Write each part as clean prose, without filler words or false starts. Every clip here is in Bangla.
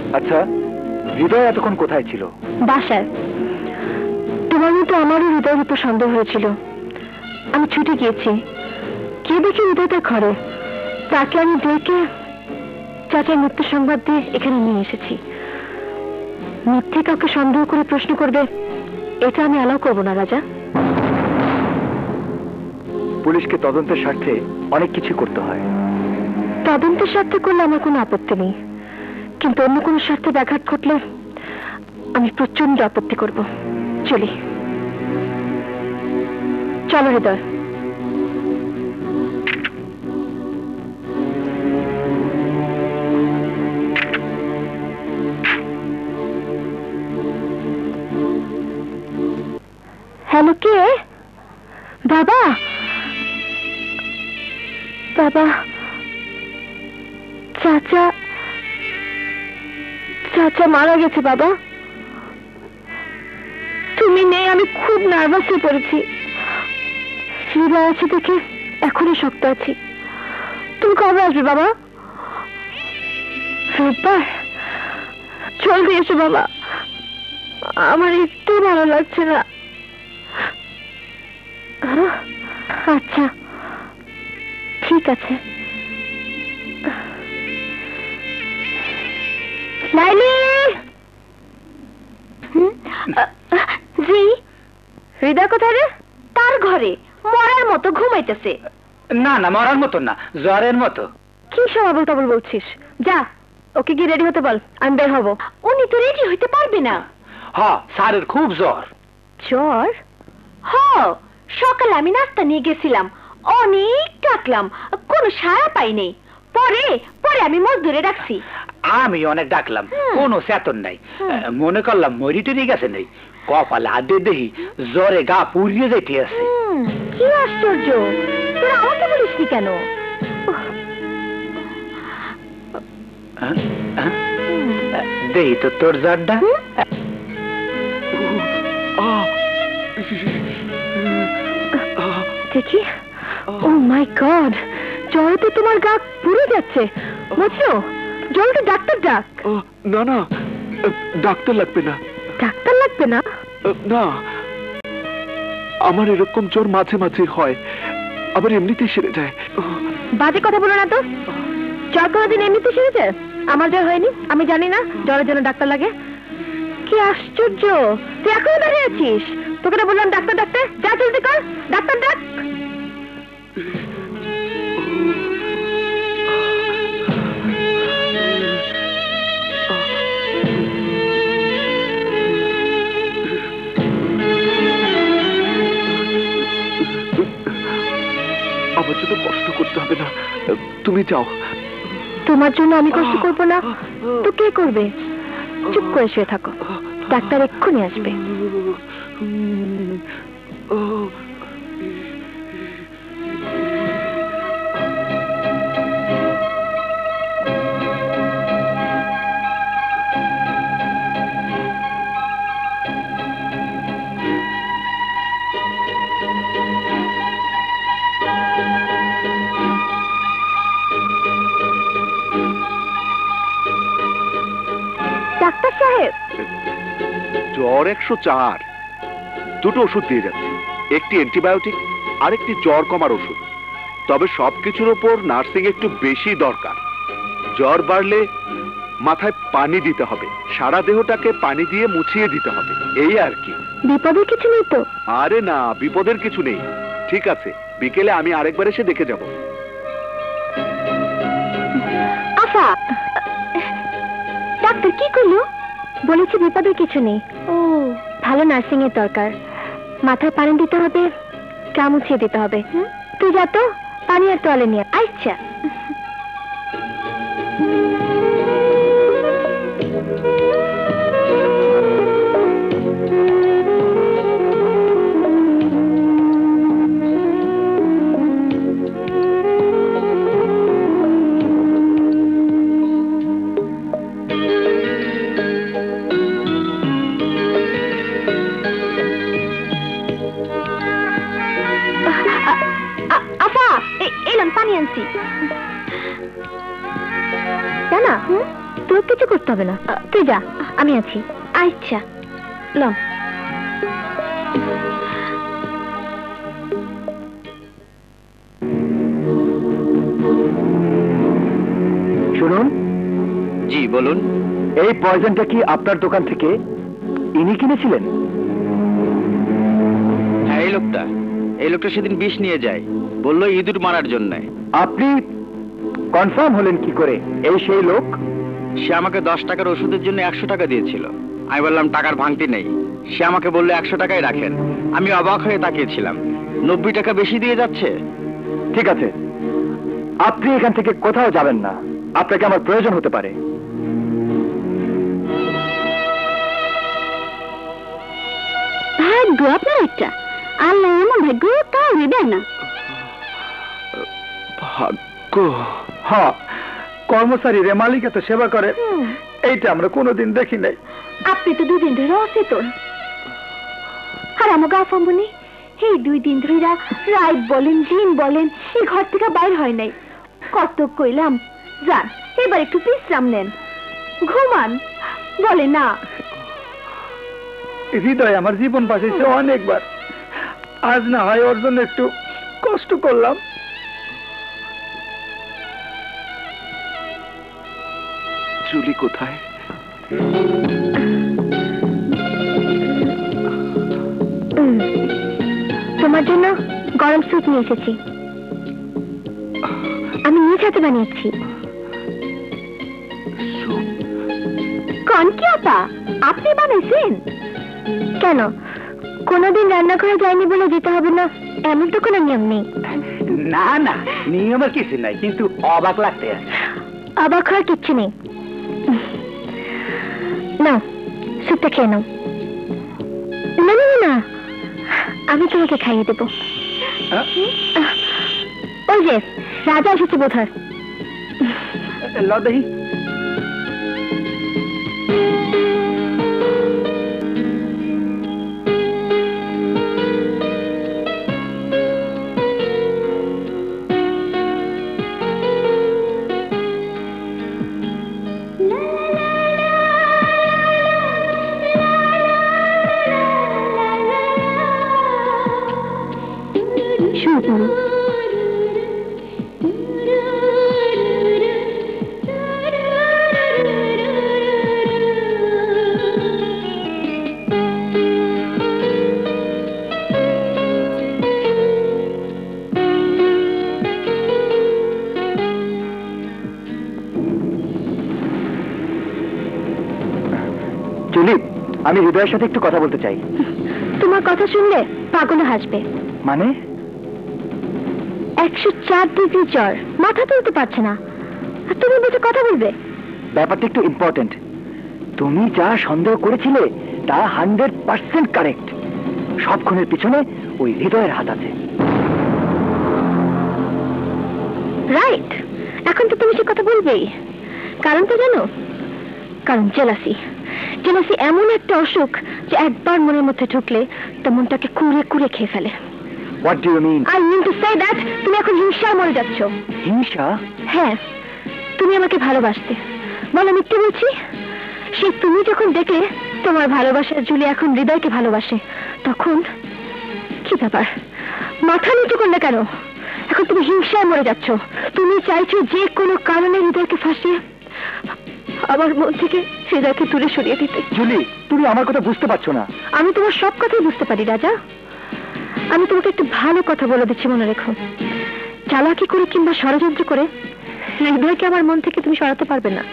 আচ্ছা, হৃদয় এতক্ষণ কোথায় ছিল? বাসায়। তোমার মতো আমারও হৃদয়ের উপর সন্দেহ হয়েছিল। আমি ছুটে গিয়েছি, কে দেখি হৃদয় তার ঘরে। তাকে আমি ডেকে চাচার মৃত্যু সংবাদ দিয়ে এখানে নিয়ে এসেছি। মিথ্যে কাউকে সন্দেহ করে প্রশ্ন করবে, এটা আমি অ্যালাউ করবো না রাজা। পুলিশকে তদন্তের স্বার্থে অনেক কিছু করতে হয়। তদন্তের স্বার্থে করলে আমার কোনো আপত্তি নেই, কিন্তু অন্য কোনো স্বার্থে ব্যাঘাত ঘটলে আমি প্রচন্ড আপত্তি করব। চলি, চলো হৃদয়। হ্যালো, কে? বাবা, বাবা, চাচা, চাচা মারা গেছে। বাবা তুমি নেই, আমি খুব নার্ভাস হয়ে পড়েছি। হৃদয় আছে দেখে এখনই শক্ত আছি। তুমি কবে আসবে বাবা? রোববার? জলদি এসো বাবা, আমার একটু ভালো লাগছে না। আচ্ছা ঠিক আছে। লাইলি, জি? হৃদয় কোথায় রে? তার ঘরে মরার মতো ঘুমাইতেছে। না না, মরার মতো না, জ্বরের মতো। কি সব আবল তাবল বলছিস? যা, ওকে গিয়ে রেডি হতে বল, আমি বের হব। উনি তো রেডি হইতে পারবে না। হ্যাঁ, স্যারের খুব জ্বর। জ্বর? সকালে আমি নাস্তা নিয়ে গেছিলাম, অনেক ডাকলাম, কোনো সাড়া পাইনি। পরে পরে আমি মজদুরে ডাকছি। আমি অনেক ডাকলাম, কোনো চেতন নাই। মনে করলাম মরি টরি গেছে নাই। কপালে হাত দিয়ে দেখি জ্বরে গা পুড়িয়ে যাইতে আছে। কি আশ্চর্য, তোরা আমাকে বলিসনি কেন? দেই তো তোর জ্বরটা। দেখি। ও মাই গড, জ্বরে তো তোমার গা পুড়ে যাচ্ছে। বুঝছো, জলদি ডাক্তার ডাক। না না, ডাক্তার লাগবে না। ডাক্তার লাগবে না? না, আমার এরকম জ্বর মাঝে মাঝে হয়, আবার এমনিতেই সেরে যায়। বাজে কথা বলো না তো। জ্বর কোনোদিন এমনিতে সেরে যায়? আমার জ্বর হয়নি, আমি জানি না জ্বরের জন্য ডাক্তার লাগে। কি আশ্চর্য, তুই এখনো দাঁড়িয়ে আছিস? তোকে না বললাম ডাক্তার ডাক্তার, যা জলদি কর, ডাক্তার ডাক। আমার জন্য কষ্ট করতে হবে না, তুমি যাও। তোমার জন্য আমি কষ্ট করবো না তো কে করবে? চুপ করে শুয়ে থাকো, ডাক্তার এক্ষুনি আসবে। ডাক্তার সাহেব, জ্বর 104, দুটো ওষুধ দিয়ে যাচ্ছি, একটি অ্যান্টিবায়োটিক আর একটি জ্বর কমার ওষুধ। তবে সবকিছুর ওপর নার্সিং একটু বেশি দরকার। জ্বর বাড়লে মাথায় পানি দিতে হবে, সারা দেহটাকে পানি দিয়ে মুছিয়ে দিতে হবে, এই আর কি। বিপদের কিছু নেই তো? আরে না, বিপদের কিছু নেই। ঠিক আছে, বিকেলে আমি আরেকবার এসে দেখে যাব। আফা, ডাক্তার কি করলো? বলেছি বিপদের কিছু নেই। ও, ভালো নার্সিং এর দরকার। মাথায় পানি দিতে হবে, গা মুছিয়ে দিতে হবে। তুই যা তো, পানি আর তোয়ালে নিয়ে। আচ্ছা। আফা, এলাম, পানি আনছি। আসতে হবে না, তুই যা, আমি আছি। আচ্ছা লম। শুনুন। জি বলুন। এই পয়জনটা কি আপনার দোকান থেকে ইনি কিনেছিলেন? হ্যাঁ, এই লোকটা সেদিন বিষ নিয়ে যায়, বললো ইঁদুর মারার জন্য। আপনি কনফার্ম হলেন কি করে এই সেই লোক? সে আমাকে 10 টাকার ওষুধের জন্য 100 টাকা দিয়েছিল। আমি বললাম টাকার ভাঙতি নেই। সে আমাকে বললো 100 টাকাই রাখেন। আমি অবাক হয়ে তাকিয়েছিলাম, 90 টাকা বেশি দিয়ে যাচ্ছে। ঠিক আছে, আপনি এখান থেকে কোথাও যাবেন না, আপনাকে আমার প্রয়োজন হতে পারে। ভাগ্য আপনার একটা, আল্লাহ এমন ভাগ্য কাউরে দেয় না। ভাগ্য? হ্যাঁ, কর্মচারী রে মালিক এত সেবা করে, এইটা আমরা কোনোদিন দেখি নাই। আপনি তো 2 দিন ধরে অচেতন, আর আমাকে আফাম্বনি এই 2 দিন ধরে রাত বলেন দিন বলেন এই ঘর থেকে বাইর হয় নাই। কত কইলাম যান এবার একটু বিশ্রাম নেন, ঘুমান, বলে না। হৃদয় আমার জীবন বাঁচিয়েছে অনেকবার, আজ না হয় ওর জন্য একটু কষ্ট করলাম। জুলি কোথায়? তোমার জন্য গরম স্যুপ নিয়ে এসেছি, আমি নিজ হাতে বানিয়েছি। কন কি আপা, আপনি বানাইছেন? কেন, কোনোদিন রান্নাঘরে যায়নি বলে যেতে হবে না এমন তো কোনো নিয়ম নেই। না না, নিয়মের কিছু নাই, কিন্তু অবাক লাগতে আছে। অবাক হওয়ার কিচ্ছু নেই। নাও স্যুপটা খেয়ে নাও। না না না, আমি তোমাকে খাইয়ে দেবো। ওই যে রাজা এসেছে বোধ হয়। লদেহি শুরু করো। জুলি, আমি হৃদয়ের সাথে একটু কথা বলতে চাই। তোমার কথা শুনলে পাগলে হাসবে। মানে? 104 ডিগ্রি জ্বর, মাথা তুলতে পারছে না, আর তুমি বলছো কথা বলবে? ব্যাপারটা একটু ইম্পর্টেন্ট। তুমি যা সন্দেহ করেছিলে তা 100% কারেক্ট। সব খুনের পিছনে ওই হৃদয়ের হাত আছে। রাইট, এখন তো তুমি সে কথা বলবেই। কারণ তো জানো, কারণ জেলাসি। জেলাসি এমন একটা অসুখ যে একবার মনের মধ্যে ঢুকলে তো মনটাকে কুড়ে কুড়ে খেয়ে ফেলে। What do you mean? I mean to say that তুমি এখন হিংসায় মরে যাচ্ছ। হিংসা? হ্যাঁ, তুমি আমাকে ভালোবাসতে, বলো মিথ্যে বলছি? সে তুমি যখন দেখলে তোমার ভালোবাসার জুলি এখন হৃদয়কে ভালোবাসে, তখন কি ব্যাপার, মাথা নিচু করলে কেন? এখন তুমি হিংসায় মরে যাচ্ছ। তুমি চাইছো যে কোনো কারণে হৃদয়কে ফাঁসিয়ে আমার মন থেকে হৃদয়কে দূরে সরিয়ে দিতে। জুলি, তুমি আমার কথা বুঝতে পারছো না। আমি তোমার সব কথাই বুঝতে পারি রাজা। আমি তোমাকে একটু ভালো কথা বলে দিচ্ছি, মনে রেখো। চালাকি করে কিংবা ষড়যন্ত্র করে হৃদয়কে আমার মন থেকে তুমি সরাতে পারবে না।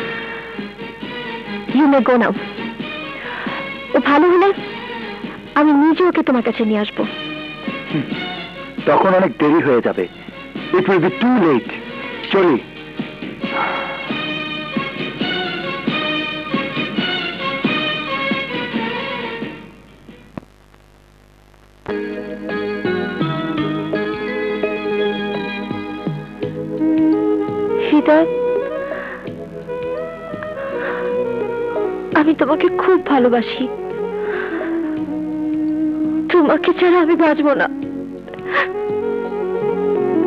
ইউ মে গো নাও। ও ভালো হলে আমি নিজে ওকে তোমার কাছে নিয়ে আসবো। তখন অনেক দেরি হয়ে যাবে। It will be too late. চলি। হৃদয়, আমি তোমাকে খুব ভালোবাসি। তোমাকে ছাড়া আমি বাঁচবো না।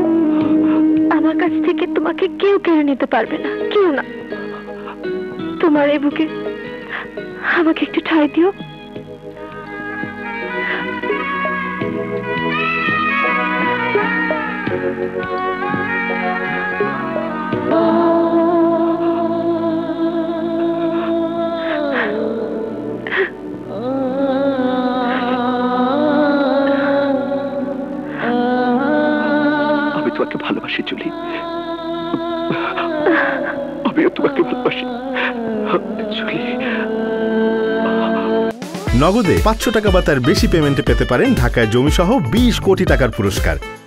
আমার কাছ থেকে তোমাকে কেউ কেড়ে নিতে পারবে না, কেউ না। তুমি তোমার এই বুকে আমাকে একটু ঠাঁই দিও। আমি তোমাকে ভালোবাসি জুলি, আমিও তোমাকে ভালোবাসি জুলি। নগদে 500 টাকা বা তার বেশি পেমেন্টে পেতে পারেন ঢাকায় জমি সহ 20 কোটি টাকার পুরস্কার।